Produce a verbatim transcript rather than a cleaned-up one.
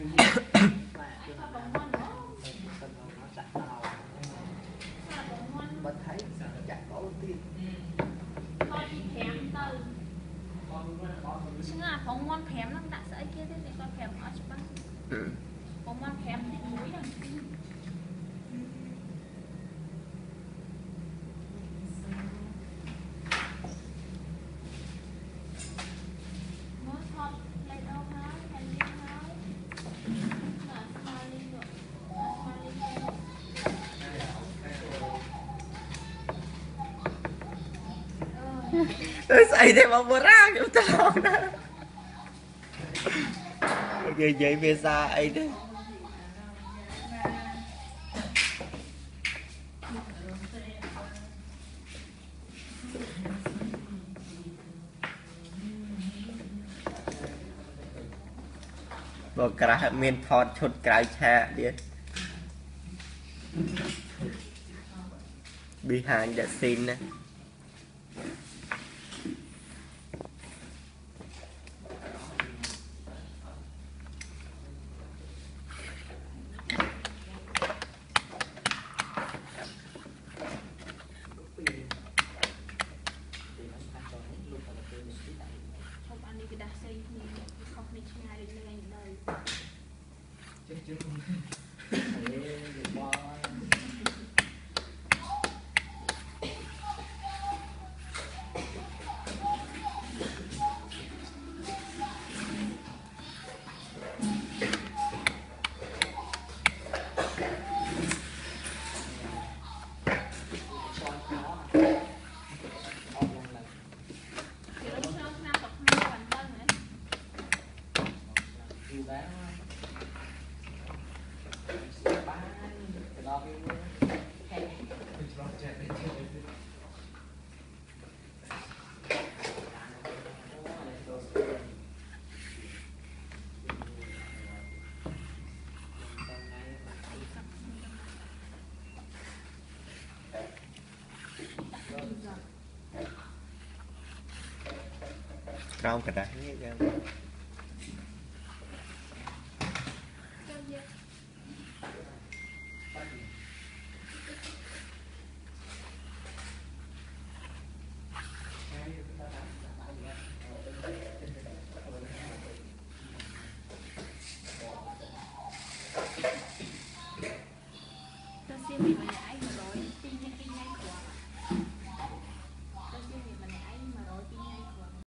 chứ là phóng ngon kém lắm đã sẽ kia thế thì con kém ở chỗ bác phóng ngon kém thì muối rồi mới thọt lấy đâu nói thành đi nói là smiley được tôi xây thêm một bữa ra kiểu tao đó vậy vậy về xa ấy đấy bộ cả miền thọt chốt cái cha đi behind the scene này không cả đấy